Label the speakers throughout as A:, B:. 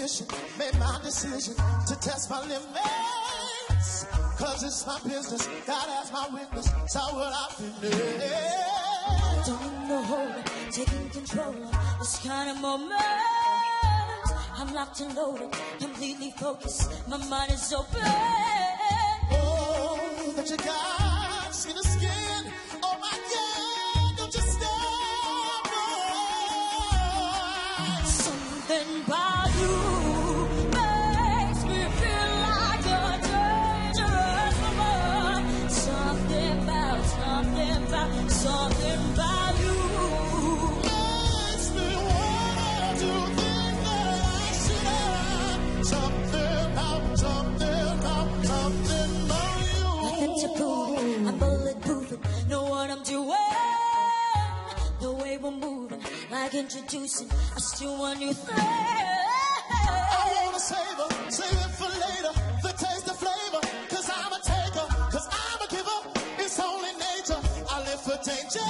A: intuition made my decision to test my limits. Cause it's my business, God as my witness, so what I finish.
B: Don't know hold, taking control of this kind of moment. I'm locked and loaded, completely focused, my mind is open.
A: Oh, that you got skin to skin, oh my God, don't you stop.
B: Something about you makes me feel like a dangerous woman. Something about you
A: makes me wanna do things that I shouldn't. Something about you.
B: Nothing to prove, I'm bulletproof, know what I'm doing. The way we're moving, like introducing us to a new thing.
A: I wanna save it for later, the taste, the flavor. Cause I'm a taker, cause I'm a giver. It's only nature, I live for danger.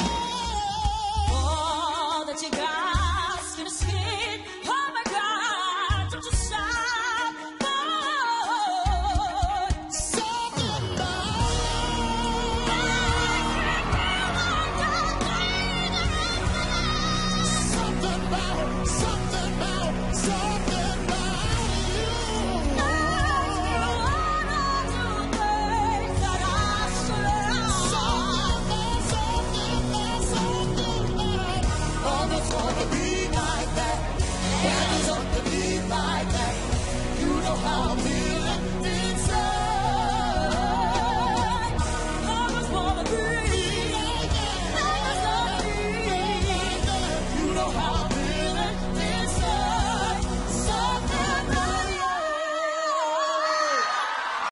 B: All that you got, skin to skin. Oh my God, don't you stop, boy.
A: Something about how I'm feeling inside.
B: I just wanna be
A: like that.
B: like that.
A: You know how